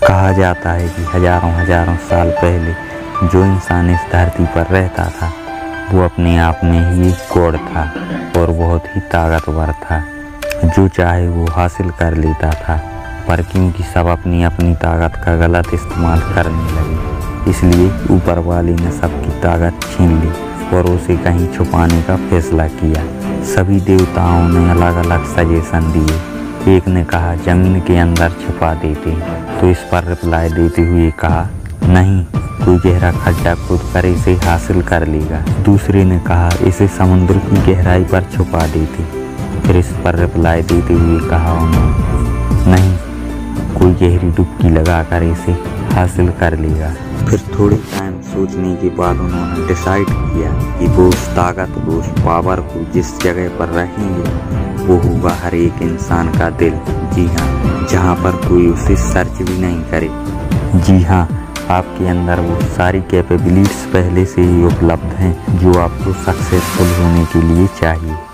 कहा जाता है कि हजारों हजारों साल पहले जो इंसान इस धरती पर रहता था वो अपने आप में ही एक गॉड था और बहुत ही ताकतवर था। जो चाहे वो हासिल कर लेता था, पर क्योंकि सब अपनी अपनी ताकत का गलत इस्तेमाल करने लगे, इसलिए ऊपर वाले ने सबकी ताकत छीन ली और उसे कहीं छुपाने का फैसला किया। सभी देवताओं ने अलग अलग सजेशन दिए। एक ने कहा जमीन के अंदर छुपा देते, तो इस पर रिप्लाई देते हुए कहा नहीं, कोई गहरा खड्डा खुद कर इसे हासिल कर लेगा। दूसरे ने कहा इसे समुद्र की गहराई पर छुपा देते। फिर इस पर रिप्लाई देते हुए कहा उन्होंने नहीं, कोई गहरी डुबकी लगाकर इसे हासिल कर लेगा। फिर थोड़े टाइम सोचने के बाद उन्होंने डिसाइड किया कि वो उस ताकत को, उस पावर को जिस जगह पर रहेंगे वो होगा हर एक इंसान का दिल। जी हाँ, जहाँ पर कोई उसे सर्च भी नहीं करे। जी हाँ, आपके अंदर वो सारी कैपेबिलिटीज पहले से ही उपलब्ध हैं जो आपको सक्सेसफुल होने के लिए चाहिए।